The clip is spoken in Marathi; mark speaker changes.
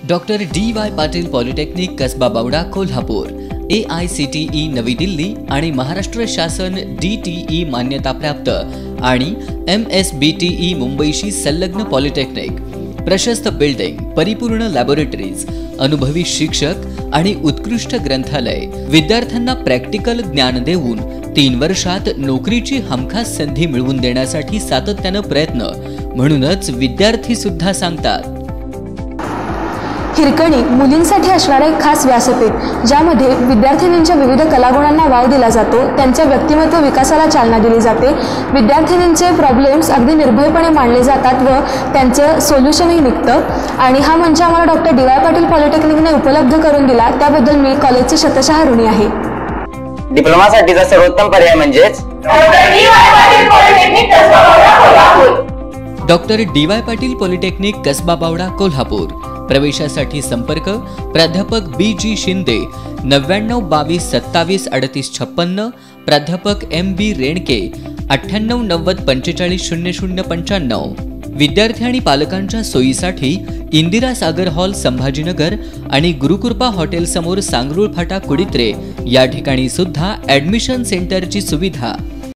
Speaker 1: Doctor D Y. Patil polytechnic Kasba Bawada Kolhapur, AICTE Navi Delhi आणि महाराष्ट्र शासन DTE मान्यताप्राप्त आणि MSBTE मुंबईशी संलग्न पॉलिटेक्निक, प्रशस्त बिल्डिंग, परिपूर्ण लॅबोरेटरीज, अनुभवी शिक्षक आणि उत्कृष्ट ग्रंथालय, विद्यार्थ्यांना प्रॅक्टिकल ज्ञान देऊन 3 वर्षात नोकरीची हमखास संधी मिळवून देण्यासाठी सातत्यानं प्रयत्न, म्हणूनच विद्यार्थी सुद्धा सांगतात,
Speaker 2: हिरकणी मुलींसाठी असणारे एक खास व्यासपीठ, ज्यामध्ये विद्यार्थिनींच्या विविध कलागुणांना वाव दिला जातो, त्यांच्या व्यक्तिमत्व विकासाला चालना दिली जाते, विद्यार्थिनींचे प्रॉब्लेम्स अगदी निर्भयपणे मांडले जातात व त्यांचं सोल्युशनही निघतं आणि हा मंच आम्हाला डॉक्टर डी.वाय. पाटील पॉलिटेक्निकने उपलब्ध करून दिला, त्याबद्दल मी कॉलेजची शतशः ऋणी आहे.
Speaker 3: डिप्लोमासाठीचा सर्वोत्तम पर्याय म्हणजेच
Speaker 1: doctor D Y. Patil polytechnic Kasba Bawada Kolhapur. प्रवेशासाठी संपर्क प्राध्यापक B.G. शिंदे 99 22 27 38 56, प्राध्यापक M.B. रेणके 98 90 45 00 95. विद्यार्थी आणि पालकांच्या सोयीसाठी इंदिरा सागर हॉल संभाजीनगर आणि गुरुकृपा हॉटेल समोर सांगरूळ फाटा कुडित्रे या ठिकाणी सुद्धा ॲडमिशन सेंटरची सुविधा.